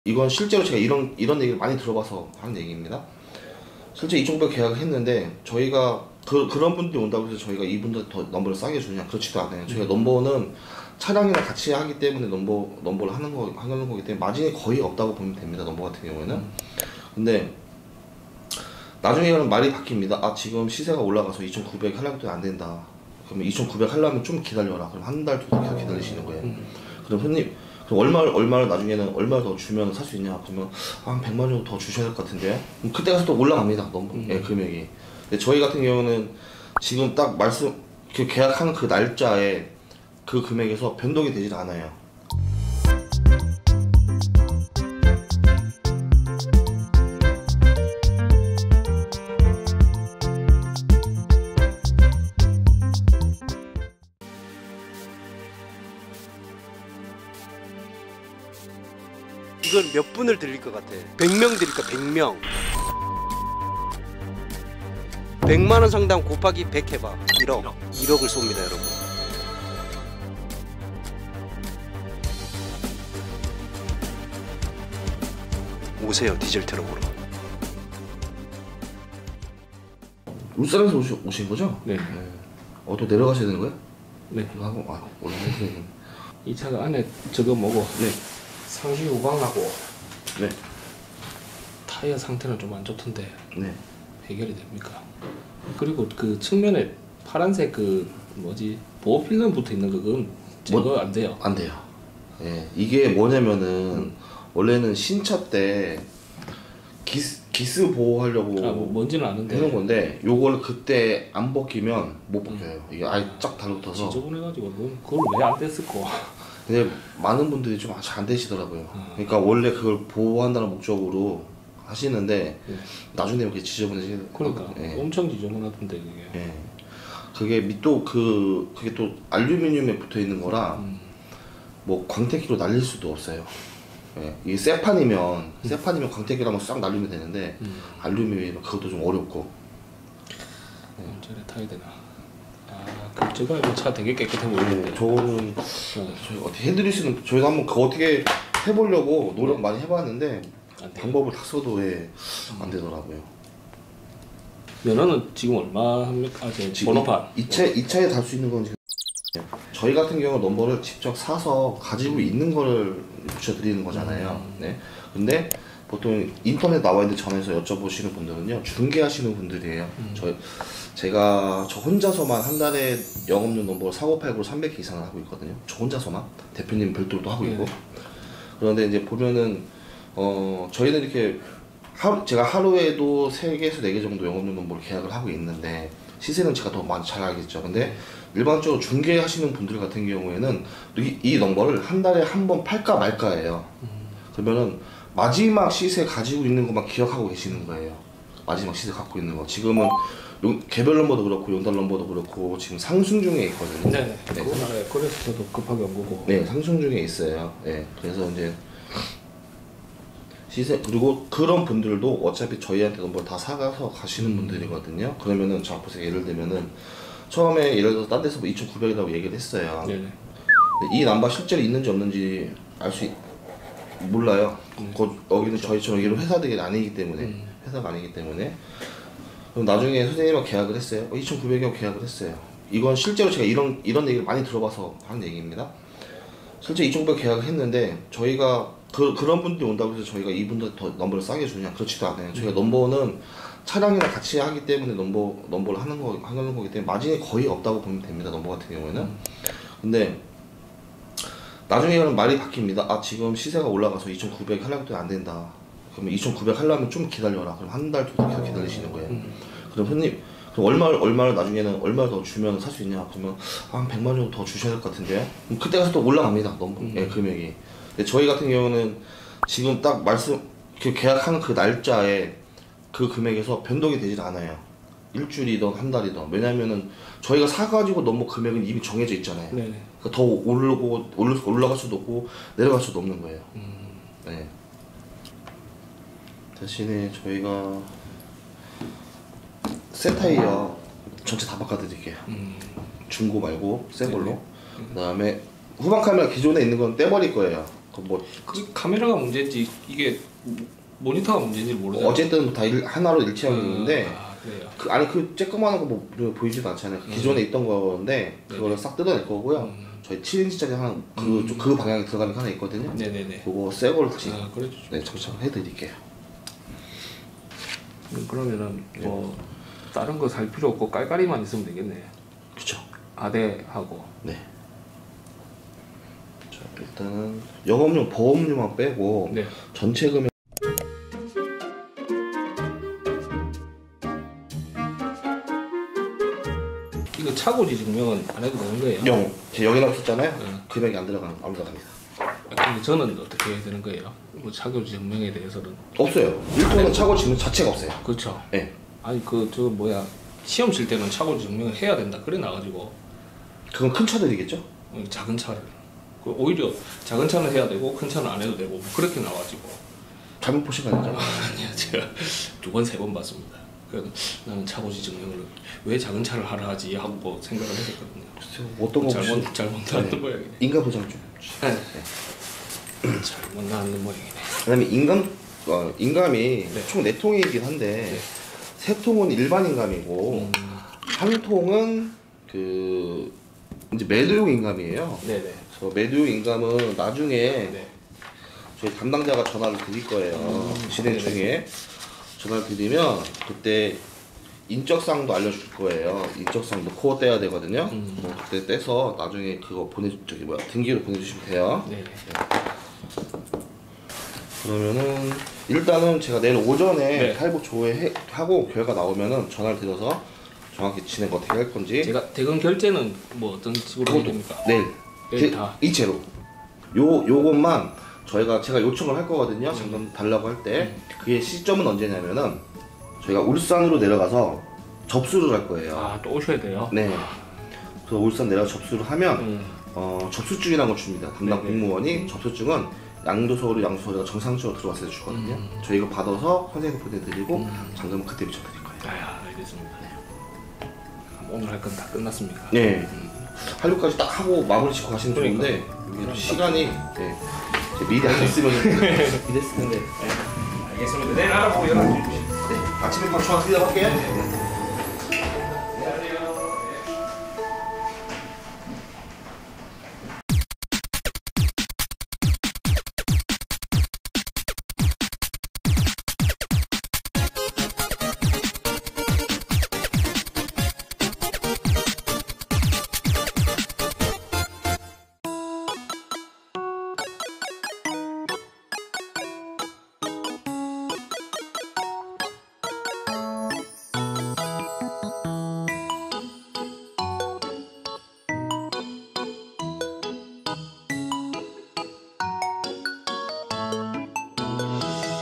이건 실제로 제가 이런 얘기를 많이 들어봐서 하는 얘기입니다. 실제 2,900 계약을 했는데 저희가 그런 분들이 온다고 해서 저희가 이분들 더 넘버를 싸게 주냐, 그렇지도 않아요. 저희가 넘버는 차량이랑 같이 하기 때문에 넘버를 하는 거기 때문에 마진이 거의 없다고 보면 됩니다. 넘버 같은 경우에는. 근데 나중에는 말이 바뀝니다. 아, 지금 시세가 올라가서 2,900 하려고 해도 안 된다. 그러면 2,900 하려면 좀 기다려라. 그럼 한 달, 두 달 기다리시는 거예요. 그럼 손님, 그럼 얼마를 나중에는 얼마 더 주면 살 수 있냐? 그러면 한 100만 원 정도 더 주셔야 될 것 같은데. 그때 가서 또 올라갑니다. 금액이. 근데 저희 같은 경우는 지금 딱 그 계약하는 그 날짜에 그 금액에서 변동이 되질 않아요. 이건 몇 분을 드릴 것 같아? 100명 드릴까? 100명. 100만원 상당 곱하기 100 해봐. 1억을 쏩니다, 여러분. 오세요, 디젤 트럭으로. 울산에서 오신 거죠? 네. 또 내려가셔야 되는 거예요? 네. 이거 하고 올라가세요. 이 차가 안에 저거 뭐고? 네. 상시 우방하고 네. 타이어 상태는 좀 안 좋던데 네. 해결이 됩니까? 그리고 그 측면에 파란색 그 뭐지 보호 필름 붙어 있는 그건 제거 안 돼요. 안 돼요. 예, 이게 뭐냐면은 원래는 신차 때 기스 보호하려고 뭔지는 아는데 해놓은 건데 요걸 그때 안 벗기면 못 벗겨요. 이게 아예 쫙 달라붙어서 지저분해가지고 그걸 왜 안 뗐을까? 근데 많은 분들이 좀 잘 안 되시더라고요. 그러니까 원래 그걸 보호한다는 목적으로 하시는데 나중에 이렇게 지저분해지는. 그러니까 예. 엄청 지저분하던데 그게. 예. 그게 그게 또 알루미늄에 붙어 있는 거라 뭐 광택기로 날릴 수도 없어요. 예. 이게 쇠판이면 광택기로 한번 싹 날리면 되는데 알루미늄이면 그것도 좀 어렵고. 언제 타야 되나? 그 제가 차 되게 깨끗해 보이는데. 저거는 저희 어떻게 해드릴 수는, 저희가 한번 그거 어떻게 해보려고 노력 많이 해봤는데 방법을 다 써도 안 되더라고요. 면허는 지금 얼마 합니까? 번호판. 이 차에 달 수 있는 건 지금 저희 같은 경우 넘버를 직접 사서 가지고 있는 거를 붙여드리는 거잖아요. 네. 근데 보통 인터넷 나와 있는 전화에서 여쭤보시는 분들은요, 중개하시는 분들이에요. 저 혼자서만 한 달에 영업용 넘버를 4989로 300개 이상을 하고 있거든요. 저 혼자서만. 대표님 별도로 또 하고 있고. 그런데 이제 보면은 저희는 이렇게 제가 하루에도 3개에서 4개 정도 영업용 넘버를 계약을 하고 있는데, 시세는 제가 더 많이 잘 알겠죠. 근데 일반적으로 중개하시는 분들 같은 경우에는 이 넘버를 한 달에 한 번 팔까 말까예요. 그러면은 마지막 시세 가지고 있는 것만 기억하고 계시는 거예요. 마지막 시세 갖고 있는 거. 지금은 개별 넘버도 그렇고 용달 넘버도 그렇고 지금 상승 중에 있거든요. 네. 그래서 저도 급하게 온 거고. 네, 상승 중에 있어요. 네, 그래서 이제 시세, 그리고 그런 분들도 어차피 저희한테 넘버를 다 사가서 가시는 분들이거든요. 그러면은 자 보세요. 예를 들면은 처음에 예를 들어서 딴 데서 뭐 2,900이라고 얘기를 했어요. 네네. 근데 이 넘버 실제로 있는지 없는지 몰라요. 여기는 저희처럼 이런 회사들이 아니기 때문에 회사가 아니기 때문에. 그럼 나중에 선생님하고 계약을 했어요. 2,900이라고 계약을 했어요. 이건 실제로 제가 이런 얘기를 많이 들어봐서 하는 얘기입니다. 실제 2,900 계약을 했는데 저희가 그런 분들이 온다고 해서 저희가 이분들 더 넘버를 싸게 주냐, 그렇지도 않아요. 저희가 넘버는 차량이랑 같이 하기 때문에 넘버를 하는 거기 때문에 마진이 거의 없다고 보면 됩니다. 넘버 같은 경우에는. 근데 나중에는 말이 바뀝니다. 아, 지금 시세가 올라가서 2,900 하려고 해도 안 된다. 그러면 2,900 하려면 좀 기다려라. 그럼 한 달, 두 달 기다리시는 거예요. 그럼 손님, 그럼 얼마를 나중에는 얼마 더 주면 살 수 있냐? 그러면 한 100만 원 정도 더 주셔야 될 것 같은데. 그럼 그때 가서 또 올라갑니다. 금액이. 근데 저희 같은 경우는 지금 딱 그 계약하는 그 날짜에 그 금액에서 변동이 되질 않아요. 일주일이든 한 달이든. 왜냐면은 저희가 사가지고 넘버 금액은 이미 정해져 있잖아요. 네네. 그러니까 더 올라갈 수도 없고 내려갈 수도 없는 거예요. 네. 대신에 저희가 새 타이어 전체 다 바꿔드릴게요. 중고 말고 새 걸로. 그 다음에 후방 카메라 기존에 있는 건 떼버릴 거예요. 뭐 그 카메라가 문제지 이게 모니터가 문제인지 모르잖아. 어쨌든 다 하나로 일치하고 있는데 그래요. 아니 그 쬐끄만한 거 뭐 보이지도 않잖아요. 기존에 있던 건데 그거를 싹 뜯어낼 거고요. 저희 7인치짜리 그 방향에 들어가는 게 하나 있거든요. 네네네. 그거 새 거를 다시 그래도 네 장착해드릴게요. 그러면은 뭐 다른 거 살 필요 없고 깔깔이만 있으면 되겠네. 그쵸. 아대하고. 네. 자 일단은 영업용 보험료만 빼고 네. 전체 금액 이거 차고지 증명은 안 해도 되는 거예요? 제 여기라고 썼잖아요. 네. 금액이 안 들어갑니다. 근데 저는 어떻게 해야 되는 거예요? 뭐 차고지 증명에 대해서는 없어요. 1톤은 차고 증명 자체가 없어요. 그렇죠. 네. 아니 저 뭐야 시험 칠 때는 차고지 증명을 해야 된다 그래 나가지고 그건 큰 차들이겠죠? 작은 차를 오히려 작은 차는 해야 되고 큰 차는 안 해도 되고 뭐 그렇게 나와가지고 잘못 보신 거 아니죠? 아니야 제가 2번 3번 봤습니다. 그래서 나는 차고지 증명을 왜 작은 차를 하라 하지 하고 생각을 했었거든요. 글쎄요, 어떤 거 잘못 나왔던 모양이네. 인가 보장 좀. 잘못 나왔는 모양이네. 그다음에 인감이 네. 총 4통이긴 한데 네. 3통은 일반 인감이고 한 통은 그 이제 매도용 인감이에요. 네네. 그래서 매도용 인감은 나중에 네. 저희 담당자가 전화를 드릴 거예요. 진행 중에 전화를 드리면 그때 인적사항도 알려줄 거예요. 인적사항도 코어 떼야 되거든요. 그때 떼서 나중에 그거 등기로 보내주시면 돼요. 네네. 그러면은 일단은 제가 내일 오전에 네. 탈북 조회하고 결과 나오면은 전화를 드려서 정확히 진행 어떻게 할 건지 제가 대금 결제는 뭐 어떤 식으로 해야 됩니까? 내일 다. 이체로 요것만 제가 요청을 할 거거든요. 잠깐 달라고 할 때 그게 시점은 언제냐면은 저희가 울산으로 내려가서 접수를 할 거예요. 아, 또 오셔야 돼요? 네. 그래서 울산 내려 접수를 하면 접수증이라는 걸 줍니다. 담당 네네. 공무원이 접수증은 양도서류가 정상적으로 들어왔을 때 주거든요. 저희 이거 받아서 선생님 보내드리고 잔금은 그때 미쳐드릴 거예요. 아, 알겠습니다. 오늘 할 건 다 끝났습니까? 네. 한류까지 딱 하고 마무리 짓고 가시면 그러니까. 좋은데 이게 시간이 이제 미리 안 했으면 이랬을 텐데. 알겠습니다. 내일 알아보고 연락 주십시오. 네. 아침에 바로 정확히 연락할게요.